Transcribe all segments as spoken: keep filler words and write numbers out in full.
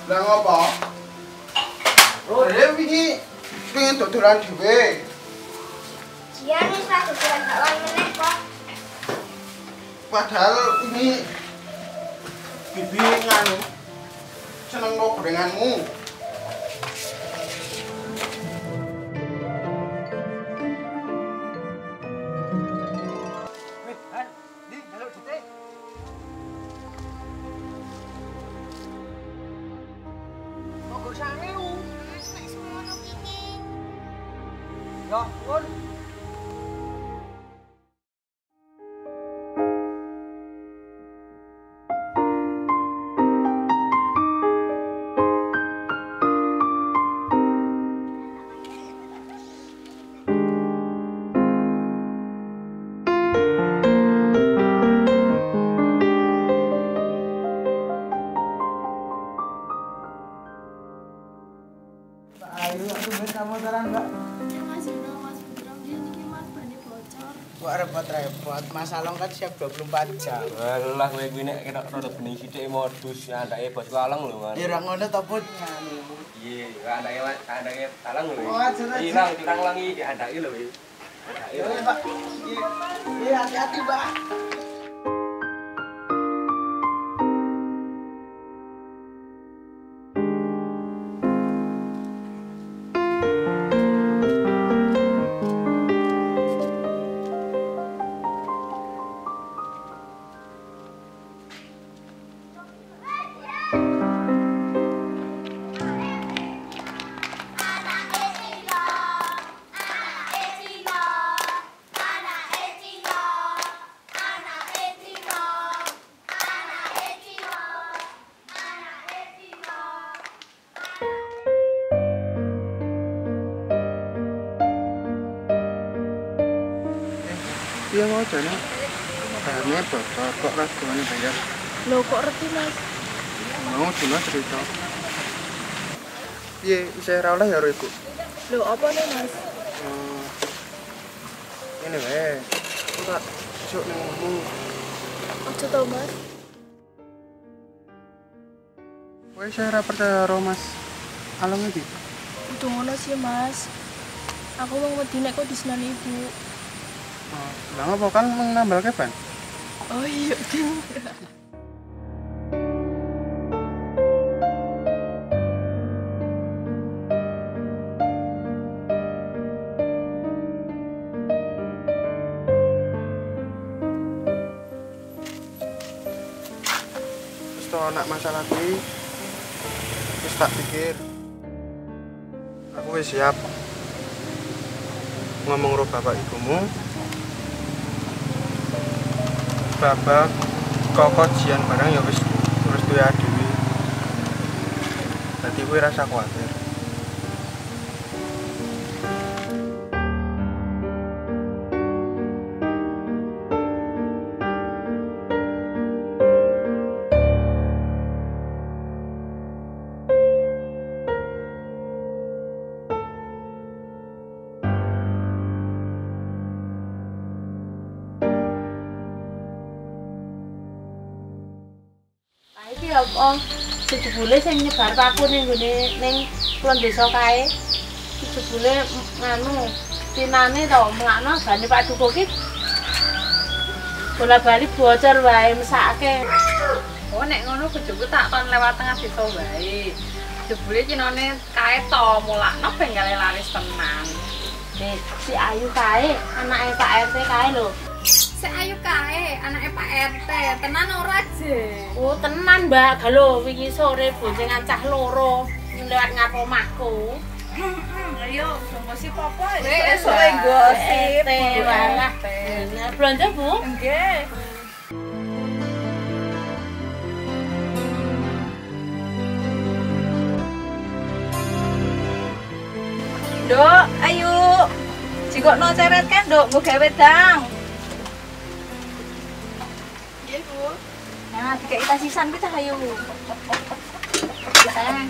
Lah ngopo? Oh, Dewi ini pengen dodolan dhewe. Iya nih, saya dodolan bakwan meneh kok. Padahal ini bibi nganu seneng lo gorenganmu. Ya, pun. Ayo, aku main kamu jalan, Mbak. Kok repot-repot, Mas Along kan siap dua puluh empat jam. Alah kowe kuwi nek ketok rada bening sithik modus andake bos Along lho, Mas. Ya ora ngono to, Put. Iya, andake andake Along lho. Oh, aja aja. Ilang ilang langi di andake lho. Andake. Iya, Pak. Iya, hati-hati, Mbak. Iya mau jane. Bahannya bocor kok rasane bayar. Loh kok reti, Mas? Mau dina cerita. Piye isih ra oleh ya karo Ibu? Loh apa nih, Mas? Hmm. Ini wae. Aku tak sok ning ngomong. Ojo to, Mas. Kowe isih ra percaya karo Mas Along iki? Udah ngono sih, Mas. Aku mau wedi nek kok disenani Ibu. Oh, lah ngopo kan nambal keban? Oh iya, Ding. Terus to anak masalah kuwi wis tak pikir. Aku wis siap ngomong karo bapak ibumu. Bapak koko jian barang ya wis terus duwe dhewe. Dadi kowe rasa kuwatir. Iki apa? Jebule sing nyebar paku ning gone ning kulon desa kae. Jebule nganu tinane to mlakno bane Pak Duko ki. Bola-bali bocor wae mesake. Oh nek ngono bojoku tak kon lewat tengah desa wae. Jebule cinane kae to mulakno benggale laris tenan. Nih, si Ayu kae anake Pak R T kae lho. Si Ayu kae anake Pak R T, tenan ora je? Oh, tenan, Mbak. Galo wingi sore boncengan cah loro lewat ngapo omahku. Ayo, gosip apa? Wis esuk gosip. Walah. Nah, belanja, Bu? Nggih. Dok, ayo. Jikokno ceret kan, Dok, nggo gawe wedang. Iya, Bu. Nah, dikek kita sisan kita ayo. Sayang.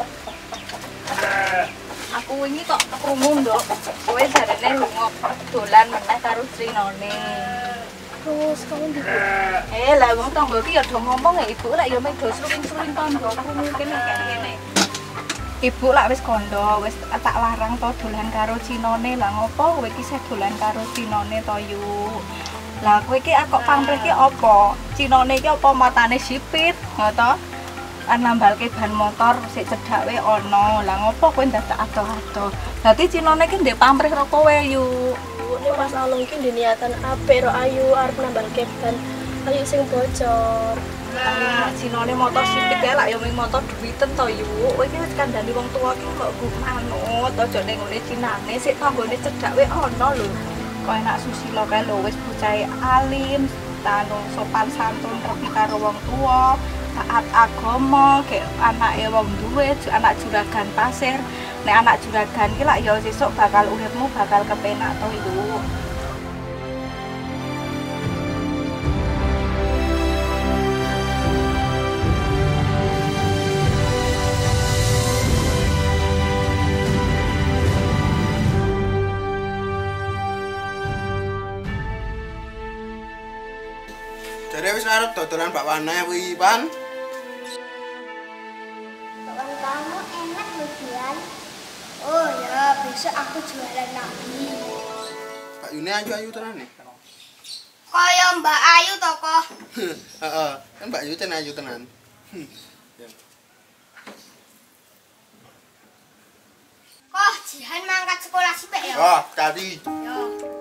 Aku wingi kok krungu, Nduk. Kowe jarene lunga dolan meneh karo Trinone. Terus kamu di Eh, lah wong tangga iki ya do ngomong ya ibu lek ya mek do sruwing-sruwing tanggaku mungkin kene ngene. Ibu lak wis kondo, wis tak larang to dolan karo cinone. Lah ngopo kowe iki sih dolan karo cinone to yu? Lah kowe iki kok pamrih ki apa? Cinone iki apa matane sipit, ngono? Kan nambalke ban motor sik cedhak wae ana. Lah ngopo kowe dadak adoh-adoh? Dadi cinone iki ndek pamrih karo kowe yu. ini Mas Alung ki niatan apik ro ayu arep nambalke ban ayu sing bocor. Nah, cinone motor sipit kae lak ya ming motor duwiten to yu. Kowe iki wis kandhani wong tuwa ki kok gu manut aja ning ngene cinane sik tanggane cedhak wae ana lho. Kok enak susila kae lho wis bocahe alim, tanu sopan santun rapi karo wong tuwa, taat agama, kayak anake wong duwe, anak juragan pasir. Nek anak juragan ki lak ya sesuk bakal uripmu bakal kepenak to yu. Jadi wis arep dodolan bakwane kuwi, Pan. Bakwan kamu enak loh jual. Oh ya, besok aku jualan lagi. Pak Yune ayu-ayu tenan nih. Kaya Mbak Ayu to kok. Heeh, kan Mbak Yu tenan ayu tenan. Kok Jihan mangkat sekolah sih, Pak ya? Oh, tadi. Yo.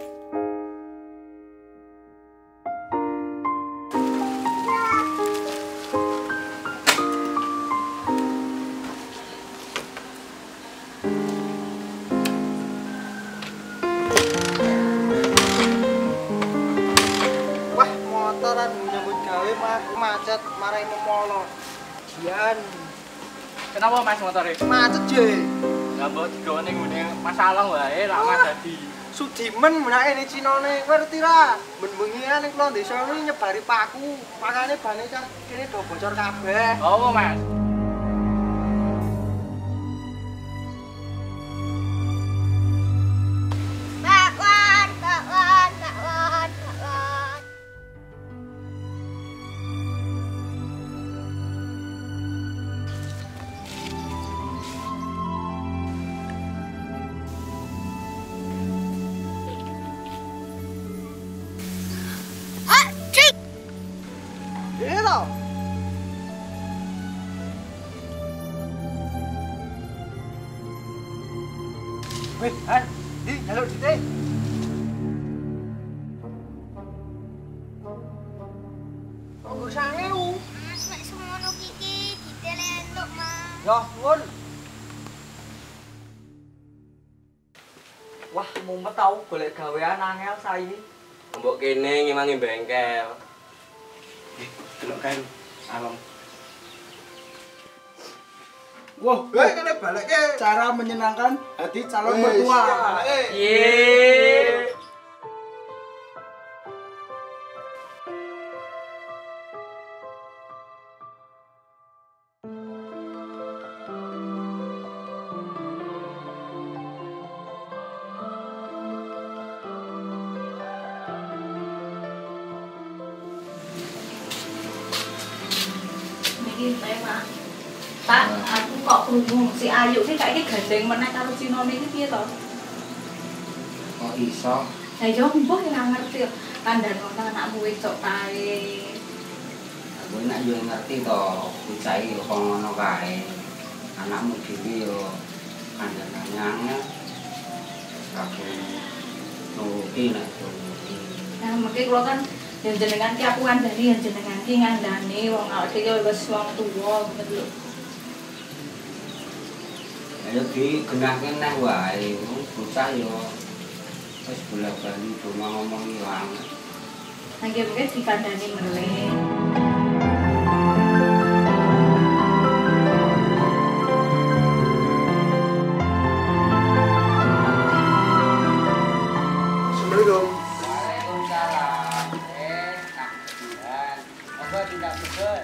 Macet, marahin memolo. Jian. Kenapa Mas motore? Macet je. Lah mbok digawane ngene masalah wae lak Mas dadi. Sudimen menake ne cinone, ngerti ra? Ben bengi ning kula desa iki nyebari paku. Makane bane kan kene do bocor kabeh. Oh, Mas. Bakwan, bakwan, bakwan, bakwan. Ah, cik. Iya. Wih, an, di jalur sini. Kok gak sange lu? Mas, nek semono kiki ditelendok, Mas. Ya, pun. Wah, mumet tau golek gawean angel saiki. Mbok kene ngimangi bengkel. Delok kan Along. Wah, gue kena balik ke cara menyenangkan hati calon mertua. Yeay. Niki Pak, Pak. Pak, aku kok krungu si Ayu ki kayak gandeng meneh karo cinone iki piye to? Kok iso? Lah yo mbok ora ngerti kandhane anakmu wedok kae. Aku nek yo ngerti to, bocah iki kok ngono kae. Anakmu dhewe yo kandhane angel. Aku nuruti nek nuruti. Nah, mengke kula kan yen jenengan ki aku kandhani yen jenengan ki ngandani wong awake dhewe wis wong tuwa ngono lho. Ayo di genahke neh wae, bocah yo wis bola-bali cuma ngomong ilang. Nangge mengke dikandani meneh. Assalamualaikum. Waalaikumsalam. Eh, Kak Jihan. Apa tidak betul?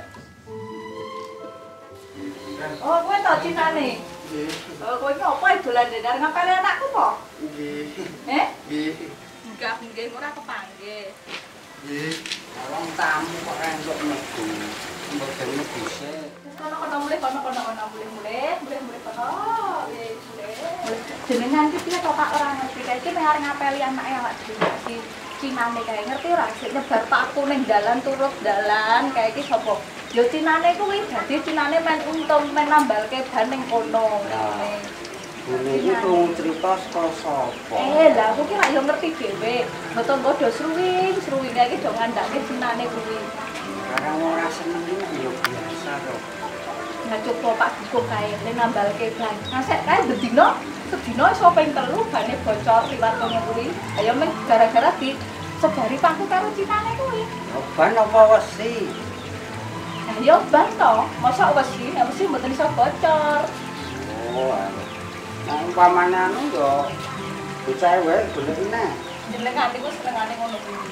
Oh, kowe to cinane? Nggih. Oh, kowe iki opo dolan ndar ngapale anakku po? Nggih. Eh? Nggih. Enggak, nggih ora kepanggih. Nggih. Tolong tamu kok rentok mlebu. Mbok dene bisa. Kono-kono mulih kono-kono kono mulih-mulih, mulih-mulih kono. Mulih. Jenengan iki piye to Pak ora ngerti kae iki meh arep ngapeli anake awak dhewe iki cinane kae ngerti ora sik nyebar paku ning dalan turut dalan kae iki sapa? Ya cinane kuwi dadi cinane men untung men nambalke ban ning kono ngene. Bune iki wong crita saka sapa? Eh, lah aku ki ra yo ngerti dhewe. Mboten padha sruwing, sruwinge iki do ngandake cinane kuwi. Karang ora seneng iki ya biasa to. Nah coba Pak Diko kae ning nambalke ban. Nah sek kae bedino, sedina iso ping telu bane bocor liwat kono kuwi. Ayo men gara-gara di segari paku karo cinane kuwi. Ya ban apa wesi? Nah yo ban to, mosok wesi, nek wesi mboten iso bocor. Oh, nah umpamane anu yo bocah wae golek neh. Jenengan niku senengane ngono kuwi.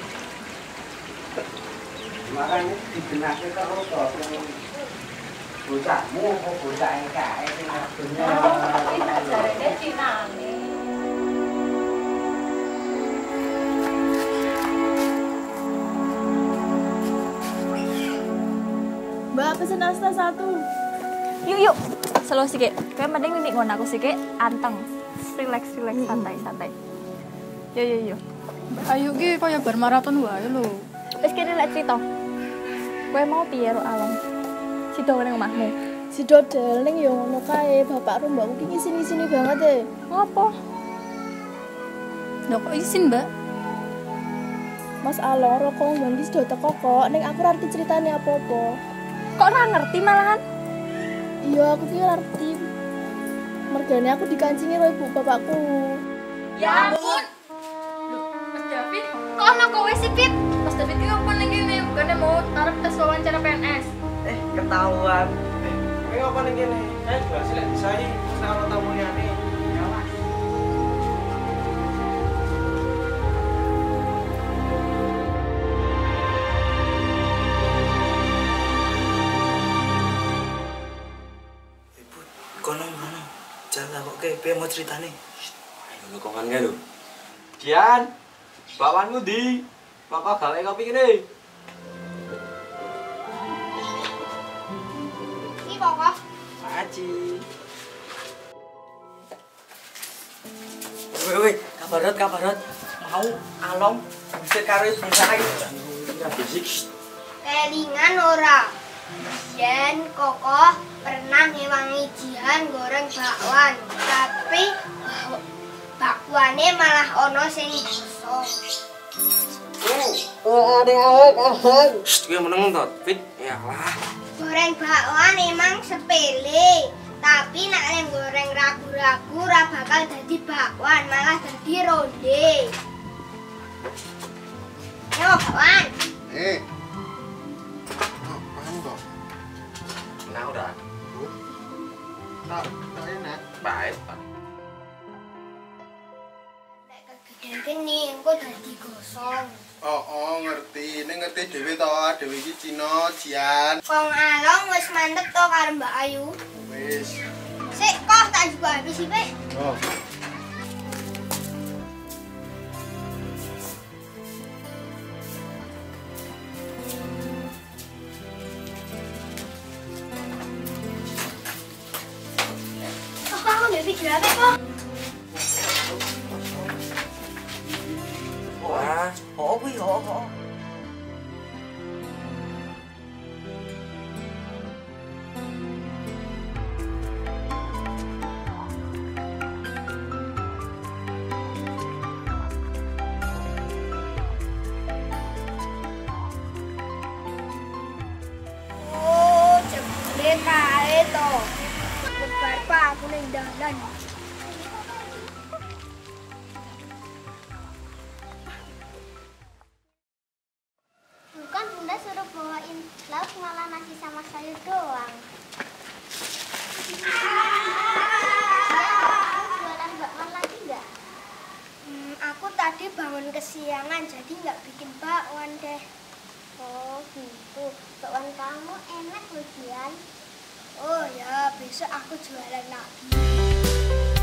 Makane dibenake karo to. Bocahmu kok bocah kae sing adune. Tapi tak jarene cinane. Mbak, pesen asta satu. Yuk yuk, slow sikit. Kayak mending mimik ngono aku sikit, anteng. Relax relax santai santai. Yo yo yo. Ayo ki kaya bar maraton wae lho. Wis kene lek crito. Kowe mau piye ro awang? Sido ning omahmu. Si dodel ning yo ngono kae, bapak ro mbakku ki ngisin-ngisini banget e. Ngopo? Lho kok isin, Mbak? Mas Along rokok mbak wis do teko kok, ning aku ora ngerti ceritane apa-apa. Kok ora ngerti malahan? Iya, aku ki ora ngerti. Mergane aku dikancingi karo ibu bapakku. Ya ampun. Loh, Mas David, kok ana kowe sih, Fit? Mas David ki opo ning kene? Bukane mau arep tes wawancara P N S. Eh, ketahuan. Eh, kowe apa ning kene? Eh, bahas lek disai, wis ana tamu liyane. Ya, Mas. Ibu, kono ngono. Jangan kok kayak piye mau ceritane? Ayo kok kan lho. Dian, bakwanku ndi? Papa gawe kopi kene. Iki kok. Aji. Woi woi, kabarot kabarot. Mau Along bisa karo ibu saya. Ya bisik. Kelingan ora. Yen Kokoh pernah ngewangi Jihan goreng bakwan, tapi bakwane malah ono sing gosong. Oh, ada awak awak. Shh, kowe meneng to, Fit. Ya lah. Goreng bakwan emang sepele, tapi nek yang goreng ragu-ragu ora bakal dadi bakwan, malah dadi ronde. Yo bakwan. Eh. Apaan kok? Nah, udah. Tak, tak enak. Baik, Pak. Nek kegeden kene engko dadi gosong. Oh, oh, ngerti. Ini ngerti dhewe to, dhewe iki Cina, Jian. Wong Along wis mantep to karo Mbak Ayu. Wis. Sik kok tak juga habis iki. Oh. Kok aku nggak video apa kok? Wah, oh kuwi oh oh. Oh, jebule kae to. Lebar pak aku ning dalan. Bukan Bunda suruh bawain lauk malah nasi sama sayur doang. Ya, jualan bakwan lagi nggak? Hmm, aku tadi bangun kesiangan jadi nggak bikin bakwan deh. Oh gitu, bakwan kamu enak loh Jian. Oh ya, besok aku jualan lagi.